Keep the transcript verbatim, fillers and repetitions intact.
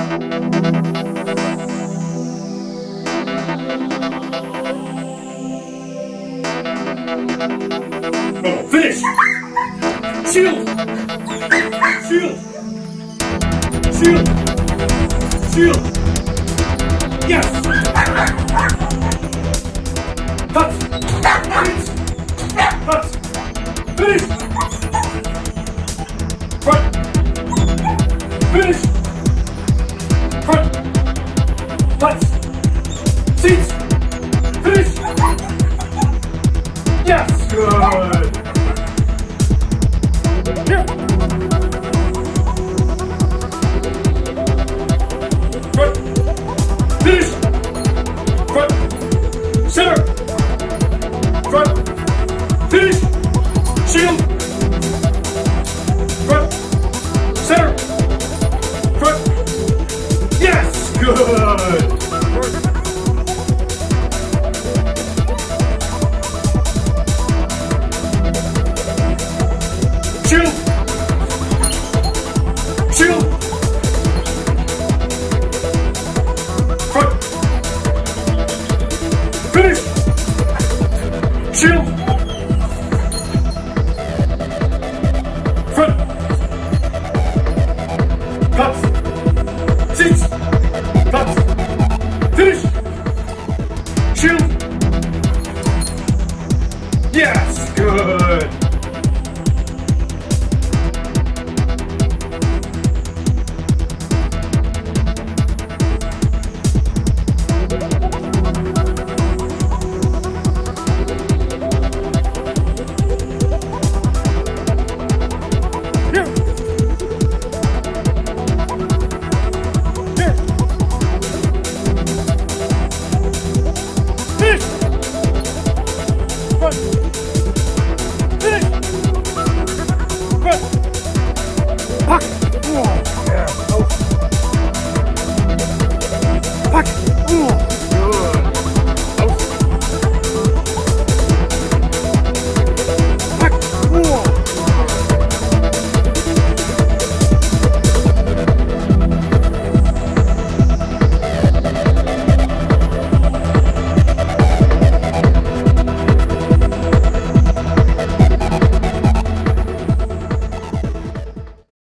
Oh, finish! Shield! Shield! Shield! Shield! Yes! Cut! Finish! Cut! Finish! Front! Finish! Front! Cut! Seats! Finish! Yes! Good! Here! Front! Finish! Front! Center! Front! Finish! Shield! Front! Center! Front! Yes! Good! Shield! Shield! Front! Finish! Shield!